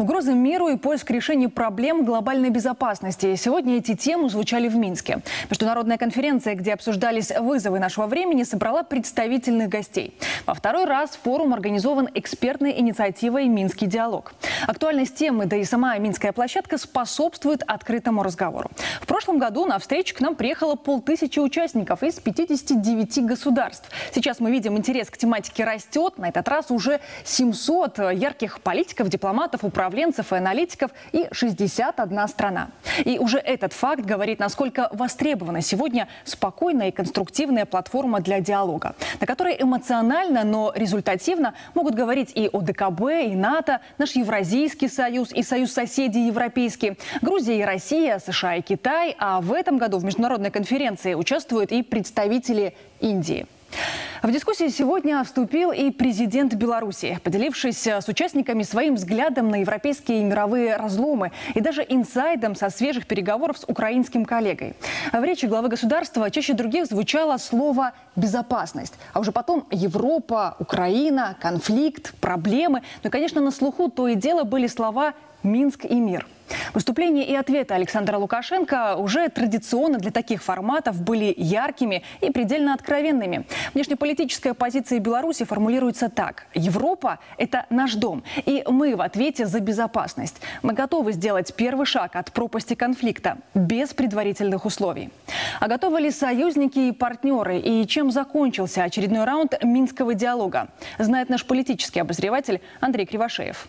Угрозы миру и поиск решений проблем глобальной безопасности. Сегодня эти темы звучали в Минске. Международная конференция, где обсуждались вызовы нашего времени, собрала представительных гостей. Во второй раз форум организован экспертной инициативой «Минский диалог». Актуальность темы, да и сама Минская площадка способствует открытому разговору. В прошлом году на встречу к нам приехало 500 участников из 59 государств. Сейчас мы видим, интерес к тематике растет. На этот раз уже 700 ярких политиков, дипломатов, управленцев и аналитиков и 61 страна. И уже этот факт говорит, насколько востребована сегодня спокойная и конструктивная платформа для диалога, на которой эмоционально, но результативно могут говорить и ОДКБ, и НАТО, наш Евразийский союз, и союз соседей европейские, Грузия и Россия, США и Китай. А в этом году в международной конференции участвуют и представители Индии. В дискуссии сегодня вступил и президент Беларуси, поделившись с участниками своим взглядом на европейские и мировые разломы и даже инсайдом со свежих переговоров с украинским коллегой. В речи главы государства чаще других звучало слово «безопасность», а уже потом Европа, Украина, конфликт, проблемы. Ну и, конечно, на слуху то и дело были слова «Минск» и «мир». Выступления и ответы Александра Лукашенко уже традиционно для таких форматов были яркими и предельно откровенными. Внешнеполитическая позиция Беларуси формулируется так: Европа – это наш дом, и мы в ответе за безопасность. Мы готовы сделать первый шаг от пропасти конфликта без предварительных условий. А готовы ли союзники и партнеры, и чем закончился очередной раунд Минского диалога, знает наш политический обозреватель Андрей Кривошеев.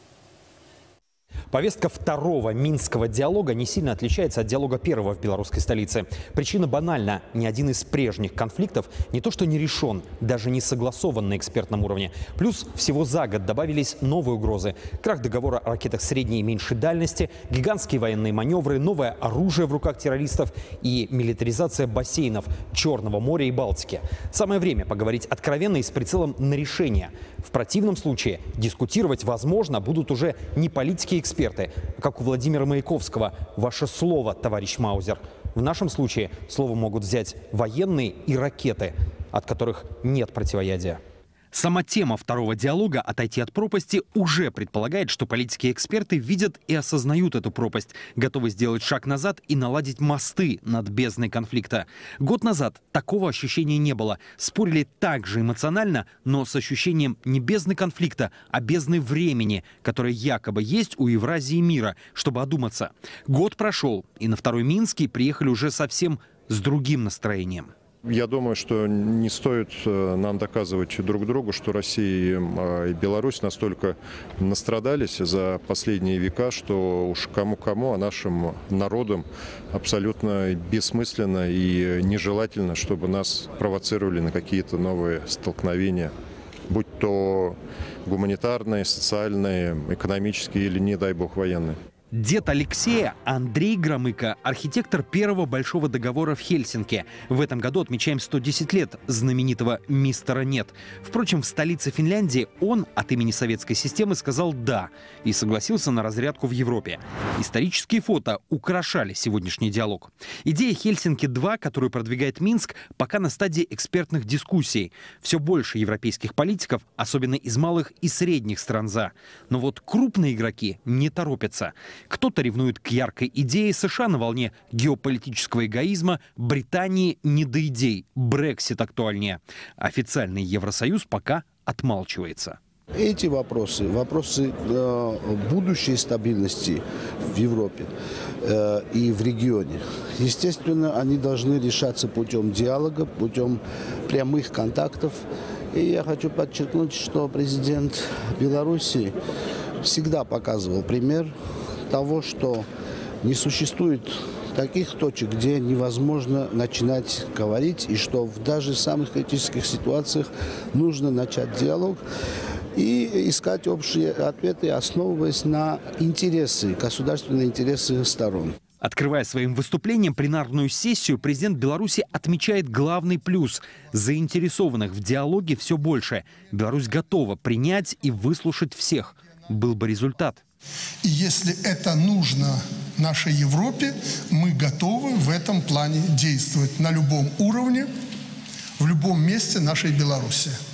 Повестка второго Минского диалога не сильно отличается от диалога первого в белорусской столице. Причина банальна. Ни один из прежних конфликтов не то что не решен, даже не согласован на экспертном уровне. Плюс всего за год добавились новые угрозы. Крах договора о ракетах средней и меньшей дальности, гигантские военные маневры, новое оружие в руках террористов и милитаризация бассейнов Черного моря и Балтики. Самое время поговорить откровенно и с прицелом на решение. В противном случае дискутировать, возможно, будут уже не политики и эксперты, как у Владимира Маяковского. Ваше слово, товарищ Маузер. В нашем случае слово могут взять военные и ракеты, от которых нет противоядия. Сама тема второго диалога «Отойти от пропасти» уже предполагает, что политики и эксперты видят и осознают эту пропасть, готовы сделать шаг назад и наладить мосты над бездной конфликта. Год назад такого ощущения не было. Спорили так же эмоционально, но с ощущением не бездны конфликта, а бездны времени, которое якобы есть у Евразии и мира, чтобы одуматься. Год прошел, и на второй Минский приехали уже совсем с другим настроением. Я думаю, что не стоит нам доказывать друг другу, что Россия и Беларусь настолько настрадались за последние века, что уж кому-кому, а нашим народам абсолютно бессмысленно и нежелательно, чтобы нас провоцировали на какие-то новые столкновения, будь то гуманитарные, социальные, экономические или, не дай бог, военные. Дед Алексея Андрей Громыко, архитектор первого большого договора в Хельсинки. В этом году отмечаем 110 лет знаменитого «Мистера Нет». Впрочем, в столице Финляндии он от имени советской системы сказал «да» и согласился на разрядку в Европе. Исторические фото украшали сегодняшний диалог. Идея Хельсинки-2, которую продвигает Минск, пока на стадии экспертных дискуссий. Все больше европейских политиков, особенно из малых и средних стран «за». Но вот крупные игроки не торопятся. Кто-то ревнует к яркой идее, США на волне геополитического эгоизма, Британии не до идей, Брексит актуальнее. Официальный Евросоюз пока отмалчивается. Эти вопросы будущей стабильности в Европе и в регионе, естественно, они должны решаться путем диалога, путем прямых контактов. И я хочу подчеркнуть, что президент Беларуси всегда показывал пример того, что не существует таких точек, где невозможно начинать говорить, и что даже в самых критических ситуациях нужно начать диалог и искать общие ответы, основываясь на интересы, государственные интересы сторон. Открывая своим выступлением пленарную сессию, президент Беларуси отмечает главный плюс – заинтересованных в диалоге все больше. Беларусь готова принять и выслушать всех. Был бы результат. И если это нужно нашей Европе, мы готовы в этом плане действовать на любом уровне, в любом месте нашей Беларуси.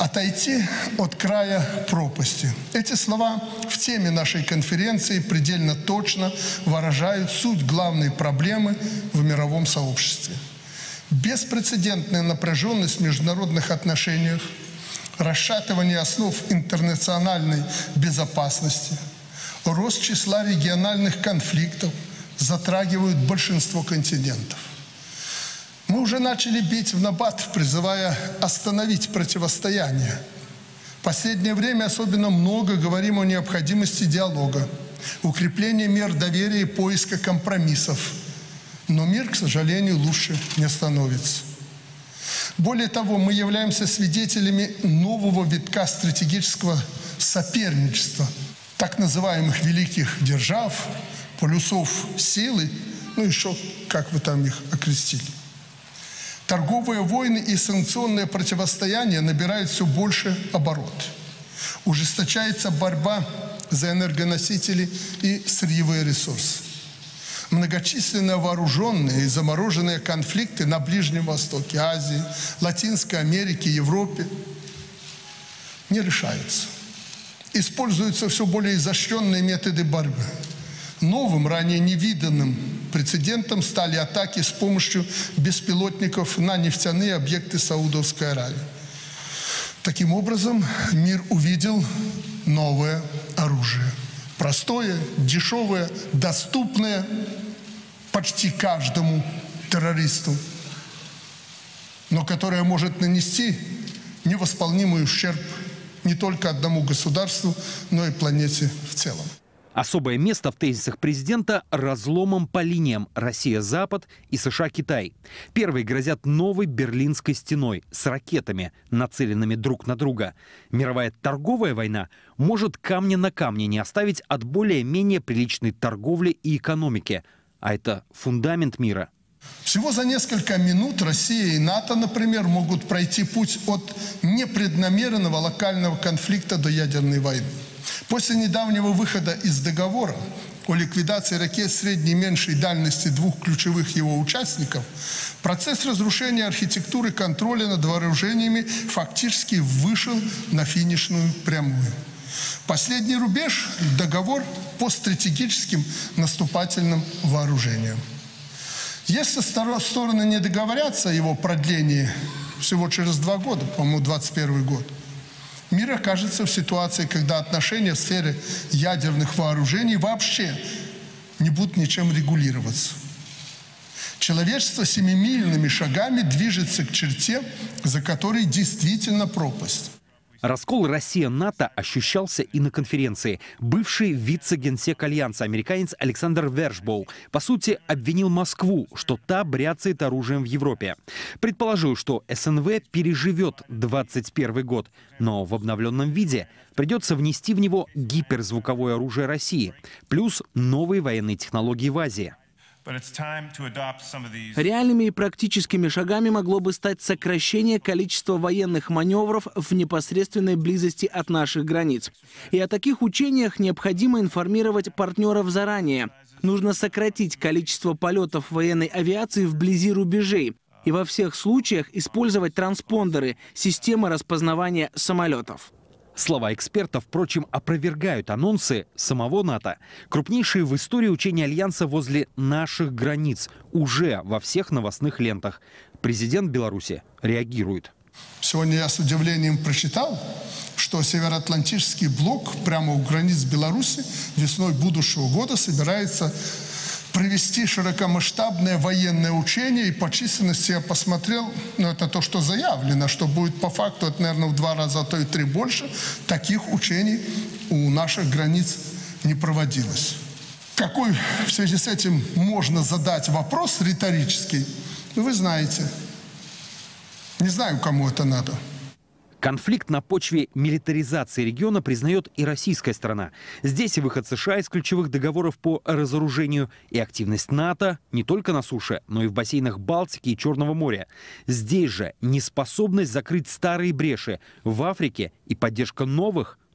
отойти от края пропасти. Эти слова в теме нашей конференции предельно точно выражают суть главной проблемы в мировом сообществе. Беспрецедентная напряженность в международных отношениях, расшатывание основ интернациональной безопасности, рост числа региональных конфликтов затрагивают большинство континентов. Мы уже начали бить в набат, призывая остановить противостояние. В последнее время особенно много говорим о необходимости диалога, укрепления мер доверия и поиска компромиссов. Но мир, к сожалению, лучше не становится. Более того, мы являемся свидетелями нового витка стратегического соперничества так называемых великих держав, полюсов силы, ну еще как вы там их окрестили. Торговые войны и санкционное противостояние набирают все больше оборот. Ужесточается борьба за энергоносители и сырьевые ресурсы. Многочисленные вооруженные и замороженные конфликты на Ближнем Востоке, Азии, Латинской Америке, Европе не решаются. Используются все более изощренные методы борьбы. Новым, ранее невиданным прецедентом стали атаки с помощью беспилотников на нефтяные объекты Саудовской Аравии. Таким образом, мир увидел новое оружие. Простое, дешевое, доступное почти каждому террористу, но которое может нанести невосполнимый ущерб не только одному государству, но и планете в целом. Особое место в тезисах президента – разломом по линиям Россия-Запад и США-Китай. Первые грозят новой Берлинской стеной с ракетами, нацеленными друг на друга. Мировая торговая война может камня на камне не оставить от более-менее приличной торговли и экономики. А это фундамент мира. Всего за несколько минут Россия и НАТО, например, могут пройти путь от непреднамеренного локального конфликта до ядерной войны. После недавнего выхода из договора о ликвидации ракет средней и меньшей дальности двух ключевых его участников, процесс разрушения архитектуры контроля над вооружениями фактически вышел на финишную прямую. Последний рубеж – договор по стратегическим наступательным вооружениям. Если стороны не договорятся о его продлении всего через 2 года, по-моему, 2021 год, мир окажется в ситуации, когда отношения в сфере ядерных вооружений вообще не будут ничем регулироваться. Человечество семимильными шагами движется к черте, за которой действительно пропасть. Раскол Россия-НАТО ощущался и на конференции. Бывший вице-генсек Альянса, американец Александр Вершбоу, по сути, обвинил Москву, что та бряцает оружием в Европе. Предположил, что СНВ переживет 2021 год, но в обновленном виде придется внести в него гиперзвуковое оружие России, плюс новые военные технологии в Азии. Реальными и практическими шагами могло бы стать сокращение количества военных маневров в непосредственной близости от наших границ. И о таких учениях необходимо информировать партнеров заранее. Нужно сократить количество полетов военной авиации вблизи рубежей. И во всех случаях использовать транспондеры, системы распознавания самолетов. Слова экспертов, впрочем, опровергают анонсы самого НАТО. Крупнейшие в истории учения Альянса возле наших границ уже во всех новостных лентах. Президент Беларуси реагирует. Сегодня я с удивлением прочитал, что Североатлантический блок прямо у границ Беларуси весной будущего года собирается провести широкомасштабное военное учение. И по численности я посмотрел, это то, что заявлено, что будет по факту, это, наверное, в 2 раза, а то и 3 больше. Таких учений у наших границ не проводилось. Какой в связи с этим можно задать вопрос риторический, вы знаете. Не знаю, кому это надо. Конфликт на почве милитаризации региона признает и российская сторона. Здесь и выход США из ключевых договоров по разоружению, и активность НАТО не только на суше, но и в бассейнах Балтики и Черного моря. Здесь же неспособность закрыть старые бреши в Африке и поддержка новых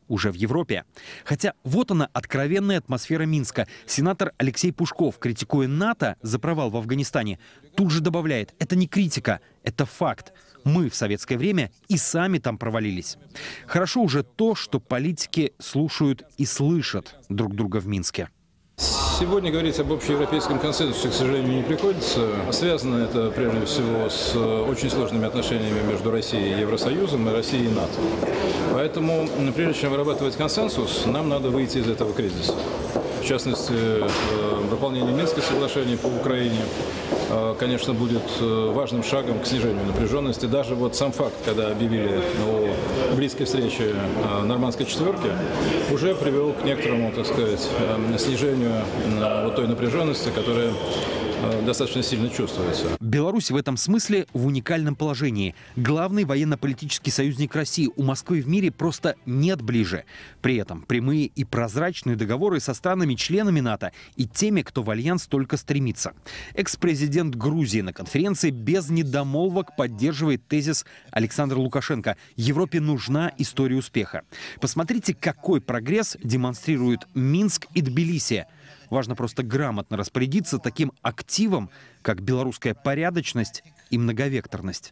уже в Европе. Хотя вот она, откровенная атмосфера Минска. Сенатор Алексей Пушков, критикуя НАТО за провал в Афганистане, тут же добавляет: это не критика, это факт. Мы в советское время и сами там провалились. Хорошо уже то, что политики слушают и слышат друг друга в Минске. Сегодня говорить об общеевропейском консенсусе, к сожалению, не приходится. Связано это прежде всего с очень сложными отношениями между Россией и Евросоюзом и Россией и НАТО. Поэтому, прежде чем вырабатывать консенсус, нам надо выйти из этого кризиса. В частности, выполнение Минского соглашения по Украине, конечно, будет важным шагом к снижению напряженности. Даже вот сам факт, когда объявили о близкой встрече нормандской четверки, уже привел к некоторому, так сказать, снижению вот той напряженности, которая достаточно сильно чувствуется. Беларусь в этом смысле в уникальном положении. Главный военно-политический союзник России. У Москвы в мире просто нет ближе. При этом прямые и прозрачные договоры со странами-членами НАТО и теми, кто в альянс только стремится. Экс-президент Грузии на конференции без недомолвок поддерживает тезис Александра Лукашенко: Европе нужна история успеха. Посмотрите, какой прогресс демонстрируют Минск и Тбилиси. Важно просто грамотно распорядиться таким активом, как белорусская порядочность и многовекторность.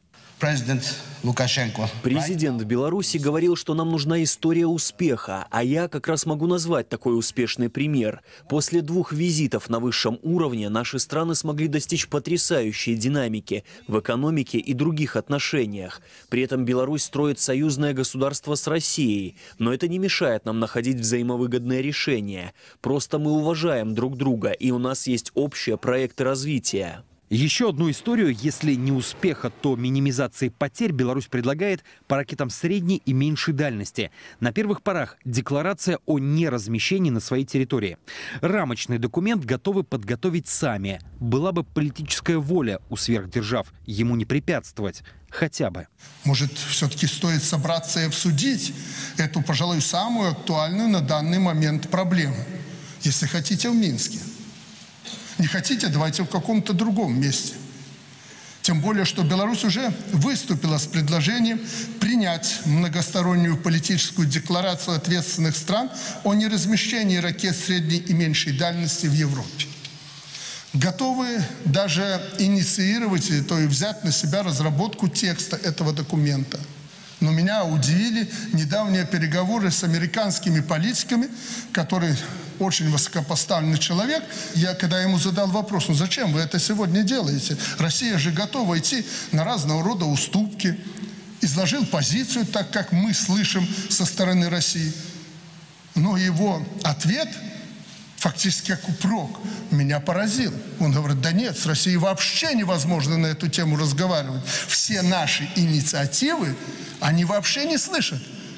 Президент Беларуси говорил, что нам нужна история успеха, а я как раз могу назвать такой успешный пример. После 2 визитов на высшем уровне наши страны смогли достичь потрясающей динамики в экономике и других отношениях. При этом Беларусь строит союзное государство с Россией, но это не мешает нам находить взаимовыгодные решения. Просто мы уважаем друг друга, и у нас есть общие проекты развития. Еще одну историю, если не успеха, то минимизации потерь, Беларусь предлагает по ракетам средней и меньшей дальности. На первых порах декларация о неразмещении на своей территории. Рамочный документ готовы подготовить сами. Была бы политическая воля у сверхдержав ему не препятствовать. Хотя бы. Может, все-таки стоит собраться и обсудить эту, пожалуй, самую актуальную на данный момент проблему. Если хотите, в Минске. Не хотите, давайте в каком-то другом месте. Тем более, что Беларусь уже выступила с предложением принять многостороннюю политическую декларацию ответственных стран о неразмещении ракет средней и меньшей дальности в Европе. Готовы даже инициировать, то есть взять на себя разработку текста этого документа. Но меня удивили недавние переговоры с американскими политиками, которые очень высокопоставленный человек. Я когда ему задал вопрос: ну зачем вы это сегодня делаете? Россия же готова идти на разного рода уступки. Изложил позицию, так как мы слышим со стороны России. Но его ответ, фактически как упрек, меня поразил. Он говорит: да нет, с Россией вообще невозможно на эту тему разговаривать. Все наши инициативы они вообще не слышат.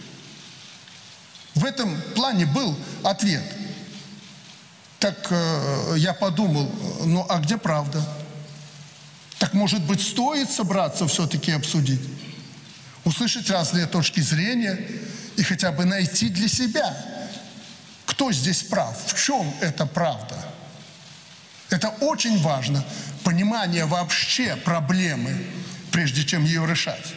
В этом плане был ответ. Так я подумал: ну а где правда? Так может быть стоит собраться все-таки обсудить? Услышать разные точки зрения и хотя бы найти для себя, кто здесь прав, в чем эта правда. Это очень важно, понимание вообще проблемы, прежде чем ее решать.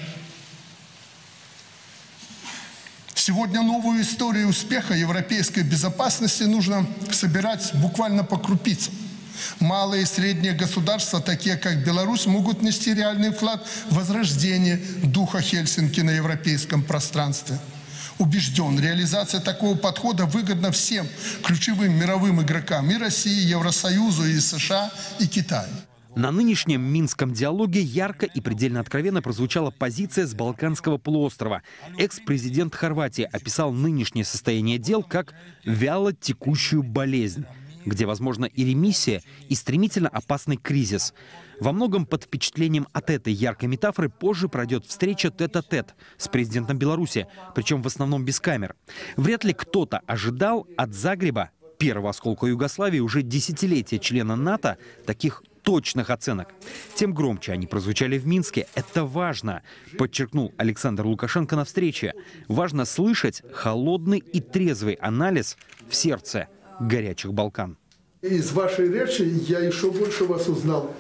Сегодня новую историю успеха европейской безопасности нужно собирать буквально по крупицам. Малые и средние государства, такие как Беларусь, могут нести реальный вклад в возрождение духа Хельсинки на европейском пространстве. Убежден, реализация такого подхода выгодна всем ключевым мировым игрокам: и России, и Евросоюзу, и США, и Китаю. На нынешнем Минском диалоге ярко и предельно откровенно прозвучала позиция с Балканского полуострова. Экс-президент Хорватии описал нынешнее состояние дел как вяло текущую болезнь, где возможна и ремиссия, и стремительно опасный кризис. Во многом под впечатлением от этой яркой метафоры позже пройдет встреча тет-а-тет с президентом Беларуси, причем в основном без камер. Вряд ли кто-то ожидал от Загреба, первого осколка Югославии, уже десятилетия члена НАТО, таких точных оценок. Тем громче они прозвучали в Минске. Это важно, подчеркнул Александр Лукашенко на встрече. Важно слышать холодный и трезвый анализ в сердце горячих Балкан. Из вашей речи я еще больше вас узнал.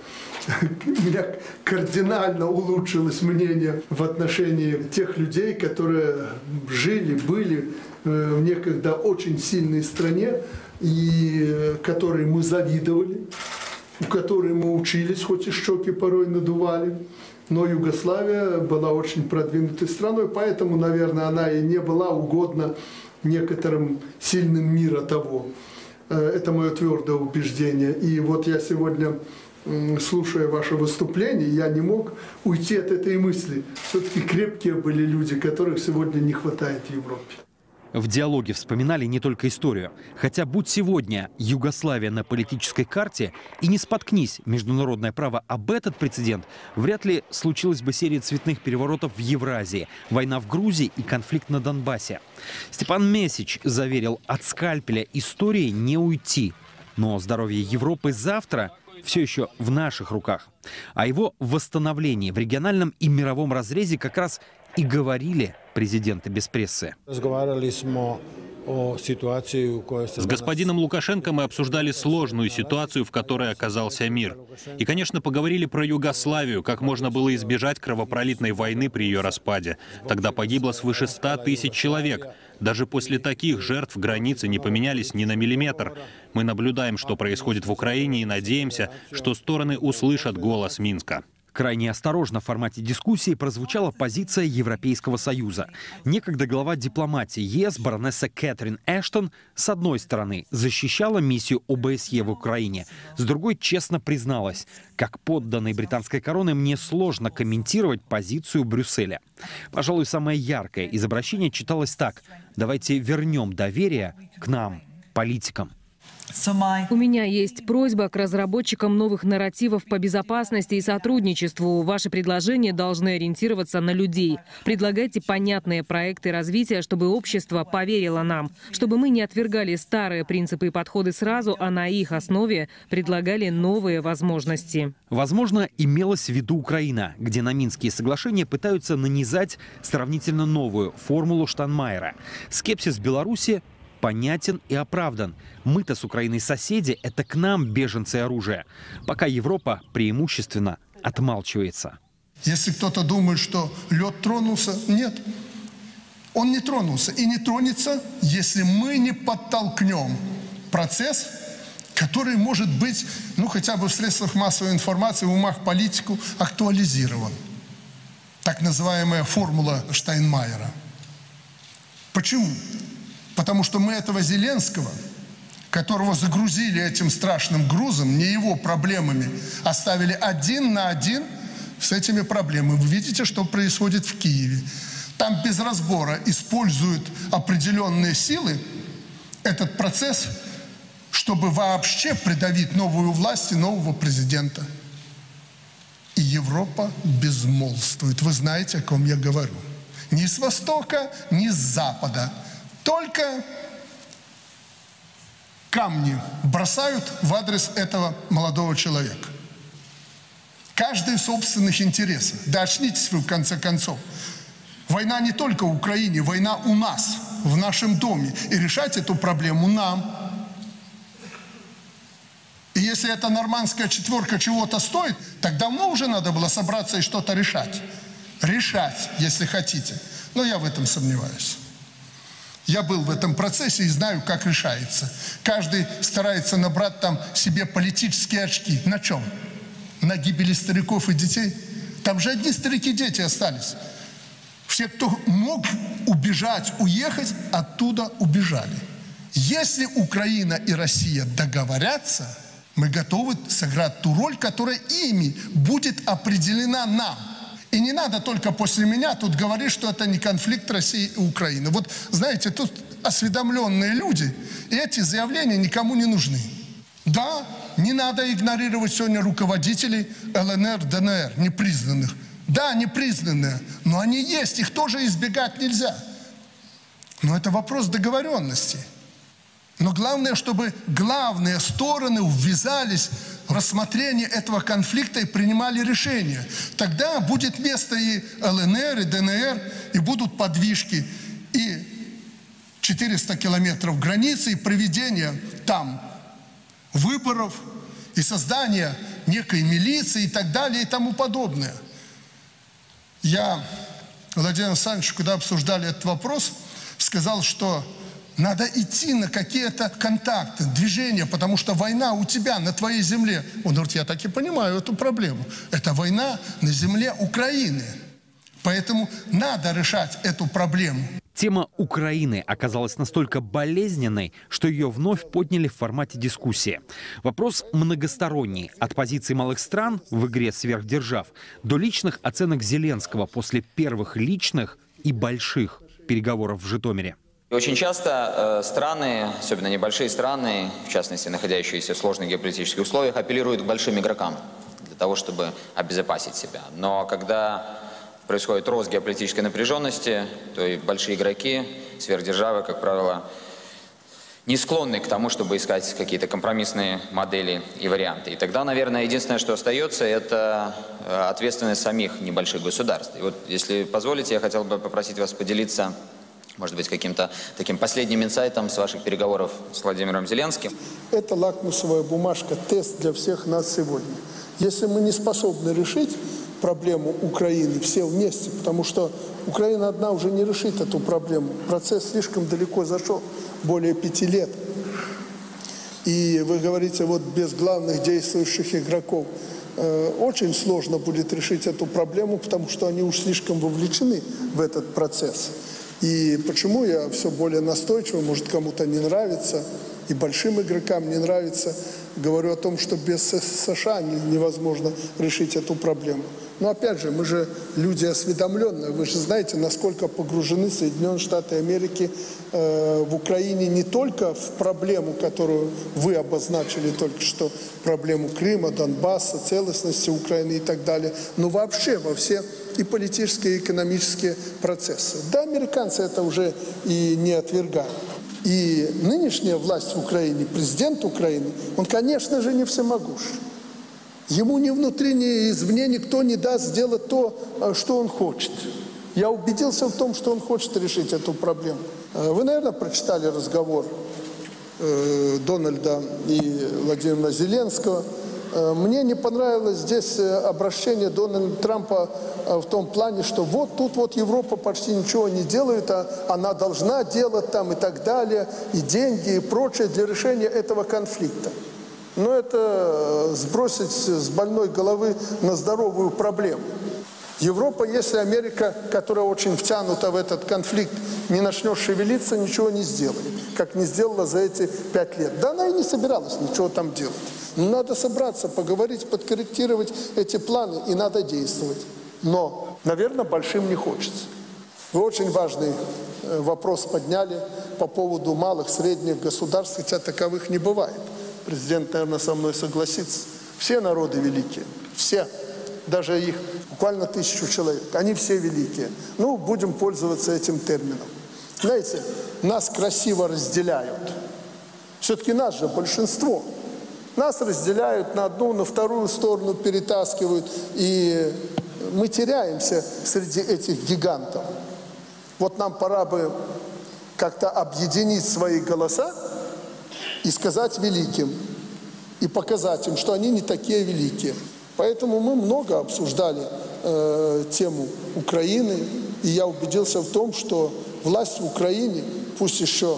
у меня кардинально улучшилось мнение в отношении тех людей, которые жили, были в некогда очень сильной стране, и которой мы завидовали, у которой мы учились, хоть и щеки порой надували. Но Югославия была очень продвинутой страной, поэтому, наверное, она и не была угодна некоторым сильным мира того. Это мое твердое убеждение. И вот я сегодня, слушая ваше выступление, я не мог уйти от этой мысли. Все-таки крепкие были люди, которых сегодня не хватает в Европе. В диалоге вспоминали не только историю. Хотя будь сегодня Югославия на политической карте и не споткнись международное право об этот прецедент, вряд ли случилась бы серия цветных переворотов в Евразии, война в Грузии и конфликт на Донбассе. Степан Месич заверил, от скальпеля истории не уйти. Но здоровье Европы завтра все еще в наших руках. О его восстановлении в региональном и мировом разрезе как раз и говорили президенты без прессы. С господином Лукашенко мы обсуждали сложную ситуацию, в которой оказался мир. И, конечно, поговорили про Югославию, как можно было избежать кровопролитной войны при ее распаде. Тогда погибло свыше 100 тысяч человек. Даже после таких жертв границы не поменялись ни на миллиметр. Мы наблюдаем, что происходит в Украине, и надеемся, что стороны услышат голос Минска. Крайне осторожно в формате дискуссии прозвучала позиция Европейского Союза. Некогда глава дипломатии ЕС баронесса Кэтрин Эштон с одной стороны защищала миссию ОБСЕ в Украине, с другой честно призналась, как подданной британской короны мне сложно комментировать позицию Брюсселя. Пожалуй, самое яркое из обращения читалось так: давайте вернем доверие к нам, политикам. У меня есть просьба к разработчикам новых нарративов по безопасности и сотрудничеству. Ваши предложения должны ориентироваться на людей. Предлагайте понятные проекты развития, чтобы общество поверило нам, чтобы мы не отвергали старые принципы и подходы сразу, а на их основе предлагали новые возможности. Возможно, имелась в виду Украина, где на Минские соглашения пытаются нанизать сравнительно новую формулу Штайнмайера. Скепсис Беларуси понятен и оправдан. Мы-то с Украиной соседи, это к нам беженцы и оружие. Пока Европа преимущественно отмалчивается. Если кто-то думает, что лед тронулся, нет. Он не тронулся и не тронется, если мы не подтолкнем процесс, который может быть, хотя бы в средствах массовой информации, в умах политику актуализирован. Так называемая формула Штайнмайера. Почему? Потому что мы этого Зеленского, которого загрузили этим страшным грузом, не его проблемами, оставили один на один с этими проблемами. Вы видите, что происходит в Киеве. Там без разбора используют определенные силы этот процесс, чтобы вообще придавить новую власть и нового президента. И Европа безмолвствует. Вы знаете, о ком я говорю. Ни с востока, ни с запада. Только камни бросают в адрес этого молодого человека. Каждый в собственных интересах. Да очнитесь вы в конце концов. Война не только в Украине, война у нас, в нашем доме. И решать эту проблему нам. И если эта нормандская четверка чего-то стоит, так давно уже надо было собраться и что-то решать. Решать, если хотите. Но я в этом сомневаюсь. Я был в этом процессе и знаю, как решается. Каждый старается набрать там себе политические очки. На чем? На гибели стариков и детей? Там же одни старики и дети остались. Все, кто мог убежать, уехать, оттуда убежали. Если Украина и Россия договорятся, мы готовы сыграть ту роль, которая ими будет определена нам. И не надо только после меня тут говорить, что это не конфликт России и Украины. Вот, знаете, тут осведомленные люди, и эти заявления никому не нужны. Да, не надо игнорировать сегодня руководителей ЛНР, ДНР, непризнанных. Да, непризнанные, но они есть, их тоже избегать нельзя. Но это вопрос договоренности. Но главное, чтобы главные стороны ввязались в рассмотрение этого конфликта и принимали решения. Тогда будет место и ЛНР, и ДНР, и будут подвижки, и 400 километров границы, и проведение там выборов, и создание некой милиции и так далее и тому подобное. Я Владимиру Александровичу, когда обсуждали этот вопрос, сказал, что надо идти на какие-то контакты, движения, потому что война у тебя, на твоей земле. Он говорит, я так и понимаю эту проблему. Это война на земле Украины. Поэтому надо решать эту проблему. Тема Украины оказалась настолько болезненной, что ее вновь подняли в формате дискуссии. Вопрос многосторонний. От позиций малых стран в игре сверхдержав до личных оценок Зеленского после первых личных и больших переговоров в Житомире. Очень часто страны, особенно небольшие страны, в частности, находящиеся в сложных геополитических условиях, апеллируют к большим игрокам для того, чтобы обезопасить себя. Но когда происходит рост геополитической напряженности, то и большие игроки, сверхдержавы, как правило, не склонны к тому, чтобы искать какие-то компромиссные модели и варианты. И тогда, наверное, единственное, что остается, это ответственность самих небольших государств. И вот, если позволите, я хотел бы попросить вас поделиться, может быть, каким-то таким последним инсайтом с ваших переговоров с Владимиром Зеленским. Это лакмусовая бумажка, тест для всех нас сегодня. Если мы не способны решить проблему Украины все вместе, потому что Украина одна уже не решит эту проблему. Процесс слишком далеко зашел, более 5 лет. И вы говорите, вот без главных действующих игроков очень сложно будет решить эту проблему, потому что они уж слишком вовлечены в этот процесс. И почему я все более настойчиво, может, кому-то не нравится, и большим игрокам не нравится, говорю о том, что без США невозможно решить эту проблему. Но опять же, мы же люди осведомленные, вы же знаете, насколько погружены Соединенные Штаты Америки в Украине не только в проблему, которую вы обозначили только что, проблему Крыма, Донбасса, целостности Украины и так далее, но вообще во все и политические, и экономические процессы. Да, американцы это уже и не отвергают. И нынешняя власть в Украине, президент Украины, он, конечно же, не всемогущ. Ему ни внутри, ни извне никто не даст сделать то, что он хочет. Я убедился в том, что он хочет решить эту проблему. Вы, наверное, прочитали разговор Дональда и Владимира Зеленского. Мне не понравилось здесь обращение Дональда Трампа в том плане, что вот тут вот Европа почти ничего не делает, а она должна делать там и так далее, и деньги, и прочее для решения этого конфликта. Но это сбросить с больной головы на здоровую проблему. Европа, если Америка, которая очень втянута в этот конфликт, не начнет шевелиться, ничего не сделает, как не сделала за эти 5 лет. Да она и не собиралась ничего там делать. Но надо собраться, поговорить, подкорректировать эти планы, и надо действовать. Но, наверное, большим не хочется. Вы очень важный вопрос подняли по поводу малых, средних государств, хотя таковых не бывает. Президент, наверное, со мной согласится. Все народы великие, все. Даже их буквально 1000 человек. Они все великие. Ну, будем пользоваться этим термином. Знаете, нас красиво разделяют. Все-таки нас же большинство. Нас разделяют на одну, на вторую сторону перетаскивают. И мы теряемся среди этих гигантов. Вот нам пора бы как-то объединить свои голоса и сказать великим, и показать им, что они не такие великие. Поэтому мы много обсуждали тему Украины, и я убедился в том, что власть в Украине, пусть еще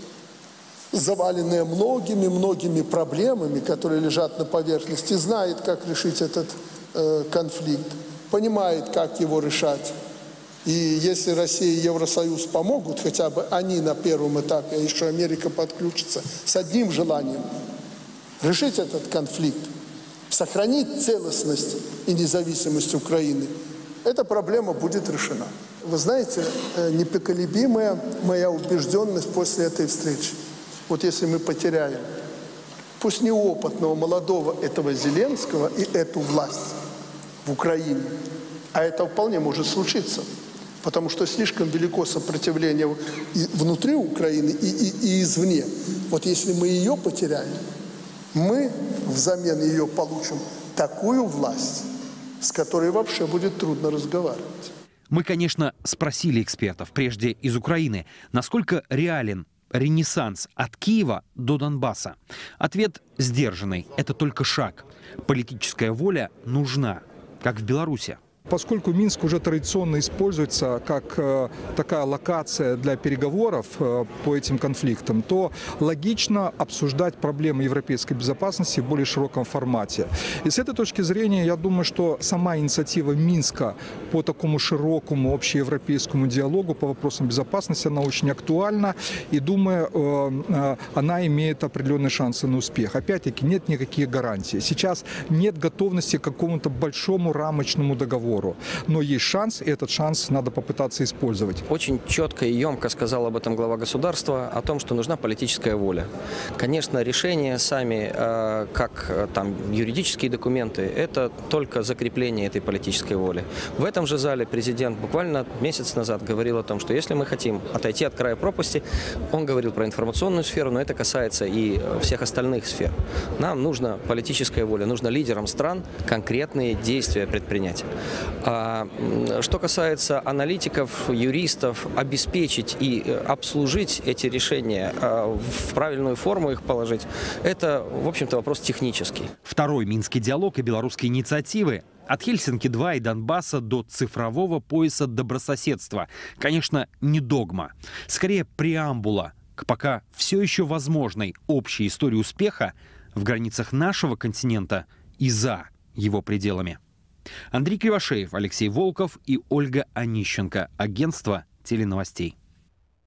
заваленная многими проблемами, которые лежат на поверхности, знает, как решить этот конфликт, понимает, как его решать. И если Россия и Евросоюз помогут, хотя бы они на первом этапе, а еще Америка подключится, с одним желанием решить этот конфликт, сохранить целостность и независимость Украины, эта проблема будет решена. Вы знаете, непоколебимая моя убежденность после этой встречи. Вот если мы потеряем, пусть неопытного, молодого этого Зеленского и эту власть в Украине, а это вполне может случиться, потому что слишком велико сопротивление и внутри Украины, и извне. Вот если мы ее потеряем, мы взамен ее получим такую власть, с которой вообще будет трудно разговаривать. Мы, конечно, спросили экспертов, прежде из Украины, насколько реален ренессанс от Киева до Донбасса? Ответ сдержанный. Это только шаг. Политическая воля нужна, как в Беларуси. Поскольку Минск уже традиционно используется как такая локация для переговоров по этим конфликтам, то логично обсуждать проблемы европейской безопасности в более широком формате. И с этой точки зрения, я думаю, что сама инициатива Минска по такому широкому общеевропейскому диалогу по вопросам безопасности, она очень актуальна. И, думаю, она имеет определенные шансы на успех. Опять-таки, нет никаких гарантий. Сейчас нет готовности к какому-то большому рамочному договору. Но есть шанс, и этот шанс надо попытаться использовать. Очень четко и емко сказал об этом глава государства, о том, что нужна политическая воля. Конечно, решения сами, как там юридические документы, это только закрепление этой политической воли. В этом же зале президент буквально месяц назад говорил о том, что если мы хотим отойти от края пропасти, он говорил про информационную сферу, но это касается и всех остальных сфер. Нам нужна политическая воля, нужно лидерам стран конкретные действия предпринять. А что касается аналитиков, юристов, обеспечить и обслужить эти решения, в правильную форму их положить, это, в общем-то, вопрос технический. Второй минский диалог и белорусские инициативы. От Хельсинки-2 и Донбасса до цифрового пояса добрососедства. Конечно, не догма. Скорее, преамбула к пока все еще возможной общей истории успеха в границах нашего континента и за его пределами. Андрей Кривошеев, Алексей Волков и Ольга Онищенко. Агентство теленовостей.